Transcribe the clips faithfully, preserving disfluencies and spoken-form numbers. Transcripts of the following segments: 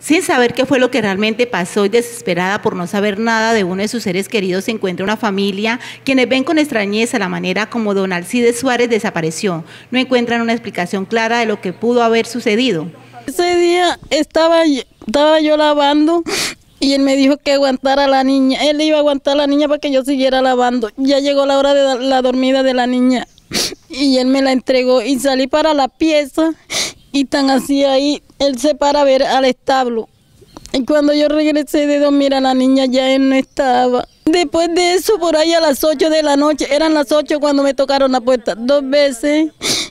Sin saber qué fue lo que realmente pasó y desesperada por no saber nada de uno de sus seres queridos, se encuentra una familia quienes ven con extrañeza la manera como don Alcides Suárez desapareció. No encuentran una explicación clara de lo que pudo haber sucedido. Ese día estaba, estaba yo lavando y él me dijo que aguantara a la niña. Él iba a aguantar a la niña para que yo siguiera lavando. Ya llegó la hora de la dormida de la niña y él me la entregó y salí para la pieza y tan así ahí, él se para a ver al establo. Y cuando yo regresé de dormir a la niña ya él no estaba. Después de eso, por ahí a las ocho de la noche, eran las ocho cuando me tocaron la puerta dos veces.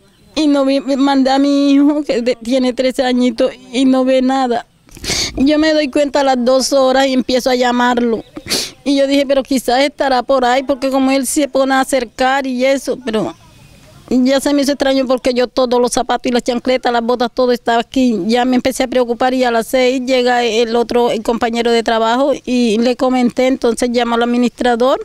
Y no vi, mandé a mi hijo, que de, tiene trece añitos, y no ve nada. Yo me doy cuenta a las dos horas y empiezo a llamarlo. Y yo dije, pero quizás estará por ahí, porque como él se pone a acercar y eso, pero ya se me hizo extraño porque yo todos los zapatos y las chancletas, las botas, todo estaba aquí. Ya me empecé a preocupar y a las seis llega el otro el compañero de trabajo y le comenté, entonces llamo al administrador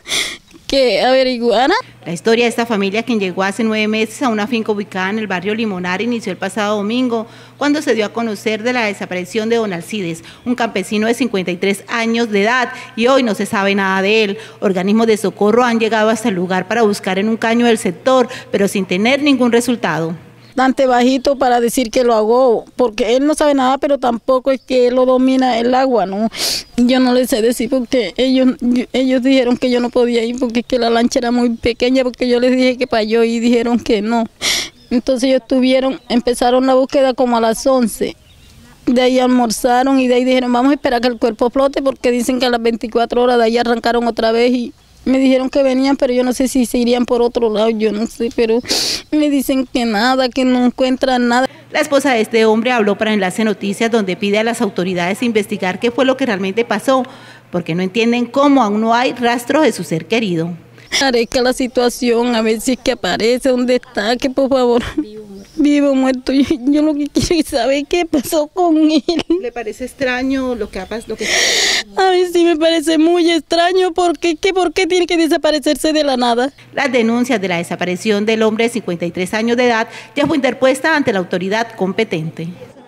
que averiguara. La historia de esta familia, quien llegó hace nueve meses a una finca ubicada en el barrio Limonar, inició el pasado domingo, cuando se dio a conocer de la desaparición de don Alcides, un campesino de cincuenta y tres años de edad, y hoy no se sabe nada de él. Organismos de socorro han llegado hasta el lugar para buscar en un caño del sector, pero sin tener ningún resultado. Bastante bajito para decir que lo ahogó, porque él no sabe nada, pero tampoco es que él lo domina el agua, ¿no? Yo no les sé decir porque ellos, ellos dijeron que yo no podía ir porque es que la lancha era muy pequeña, porque yo les dije que para yo ir, dijeron que no. Entonces ellos tuvieron, empezaron la búsqueda como a las once. De ahí almorzaron y de ahí dijeron, vamos a esperar que el cuerpo flote, porque dicen que a las veinticuatro horas de ahí arrancaron otra vez y me dijeron que venían, pero yo no sé si se irían por otro lado, yo no sé, pero me dicen que nada, que no encuentran nada. La esposa de este hombre habló para Enlace Noticias, donde pide a las autoridades investigar qué fue lo que realmente pasó, porque no entienden cómo aún no hay rastro de su ser querido. Arezca la situación, a ver si es que aparece, dónde está, que por favor, vivo o muerto. Yo, yo lo que quiero es saber qué pasó con él. ¿Le parece extraño lo que ha pasado? A mí sí me parece muy extraño, porque ¿qué, ¿por qué tiene que desaparecerse de la nada? Las denuncias de la desaparición del hombre de cincuenta y tres años de edad ya fue interpuesta ante la autoridad competente.